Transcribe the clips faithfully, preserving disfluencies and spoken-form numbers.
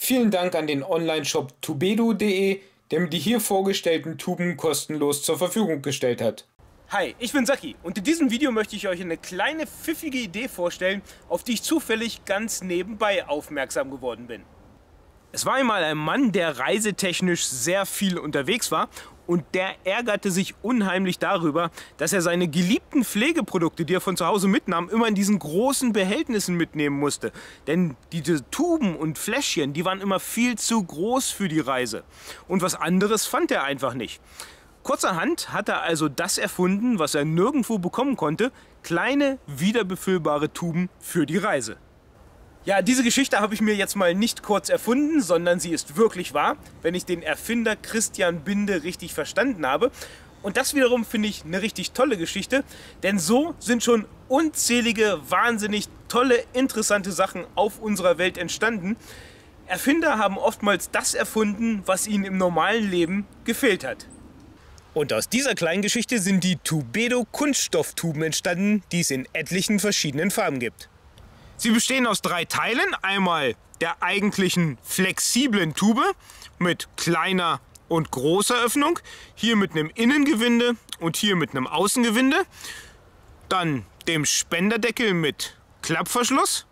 Vielen Dank an den Online-Shop tubedo punkt de, der mir die hier vorgestellten Tuben kostenlos zur Verfügung gestellt hat. Hi, ich bin Saki und in diesem Video möchte ich euch eine kleine pfiffige Idee vorstellen, auf die ich zufällig ganz nebenbei aufmerksam geworden bin. Es war einmal ein Mann, der reisetechnisch sehr viel unterwegs war und der ärgerte sich unheimlich darüber, dass er seine geliebten Pflegeprodukte, die er von zu Hause mitnahm, immer in diesen großen Behältnissen mitnehmen musste. Denn diese Tuben und Fläschchen, die waren immer viel zu groß für die Reise. Und was anderes fand er einfach nicht. Kurzerhand hat er also das erfunden, was er nirgendwo bekommen konnte: kleine, wiederbefüllbare Tuben für die Reise. Ja, diese Geschichte habe ich mir jetzt mal nicht kurz erfunden, sondern sie ist wirklich wahr, wenn ich den Erfinder Christian Binde richtig verstanden habe. Und das wiederum finde ich eine richtig tolle Geschichte, denn so sind schon unzählige, wahnsinnig tolle, interessante Sachen auf unserer Welt entstanden. Erfinder haben oftmals das erfunden, was ihnen im normalen Leben gefehlt hat. Und aus dieser kleinen Geschichte sind die Tubedo Kunststofftuben entstanden, die es in etlichen verschiedenen Farben gibt. Sie bestehen aus drei Teilen. Einmal der eigentlichen flexiblen Tube mit kleiner und großer Öffnung, hier mit einem Innengewinde und hier mit einem Außengewinde. Dann dem Spenderdeckel mit Klappverschluss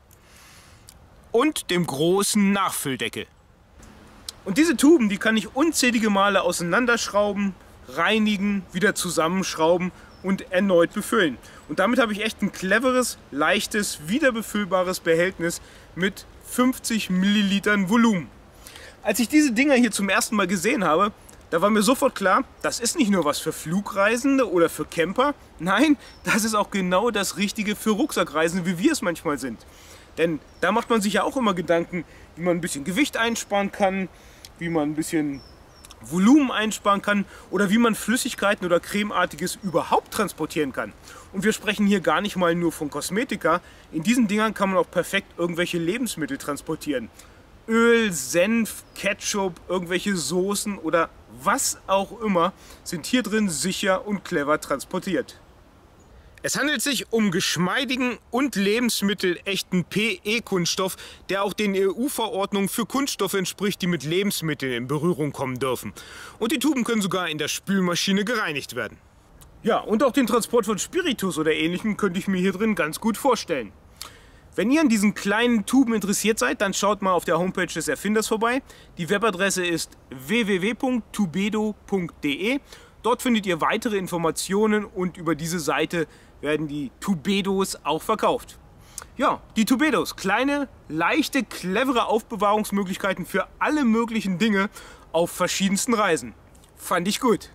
und dem großen Nachfülldeckel. Und diese Tuben, die kann ich unzählige Male auseinanderschrauben, reinigen, wieder zusammenschrauben und erneut befüllen. Und damit habe ich echt ein cleveres, leichtes, wiederbefüllbares Behältnis mit fünfzig Millilitern Volumen. Als ich diese Dinger hier zum ersten Mal gesehen habe, da war mir sofort klar, das ist nicht nur was für Flugreisende oder für Camper, nein, das ist auch genau das Richtige für Rucksackreisende, wie wir es manchmal sind. Denn da macht man sich ja auch immer Gedanken, wie man ein bisschen Gewicht einsparen kann, wie man ein bisschen Volumen einsparen kann oder wie man Flüssigkeiten oder Cremeartiges überhaupt transportieren kann. Und wir sprechen hier gar nicht mal nur von Kosmetika. In diesen Dingern kann man auch perfekt irgendwelche Lebensmittel transportieren. Öl, Senf, Ketchup, irgendwelche Soßen oder was auch immer sind hier drin sicher und clever transportiert. Es handelt sich um geschmeidigen und lebensmittelechten P E-Kunststoff, der auch den E U-Verordnungen für Kunststoffe entspricht, die mit Lebensmitteln in Berührung kommen dürfen. Und die Tuben können sogar in der Spülmaschine gereinigt werden. Ja, und auch den Transport von Spiritus oder Ähnlichem könnte ich mir hier drin ganz gut vorstellen. Wenn ihr an diesen kleinen Tuben interessiert seid, dann schaut mal auf der Homepage des Erfinders vorbei. Die Webadresse ist w w w punkt tubedo punkt de. Dort findet ihr weitere Informationen und über diese Seite werden die Tubedos auch verkauft. Ja, die Tubedos, kleine, leichte, clevere Aufbewahrungsmöglichkeiten für alle möglichen Dinge auf verschiedensten Reisen. Fand ich gut.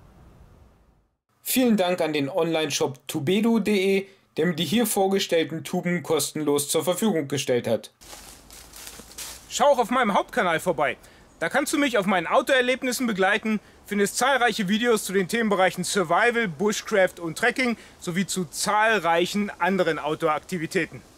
Vielen Dank an den Online-Shop tubedo punkt de, der mir die hier vorgestellten Tuben kostenlos zur Verfügung gestellt hat. Schau auch auf meinem Hauptkanal vorbei. Da kannst du mich auf meinen Outdoor-Erlebnissen begleiten, findest zahlreiche Videos zu den Themenbereichen Survival, Bushcraft und Trekking sowie zu zahlreichen anderen Outdoor-Aktivitäten.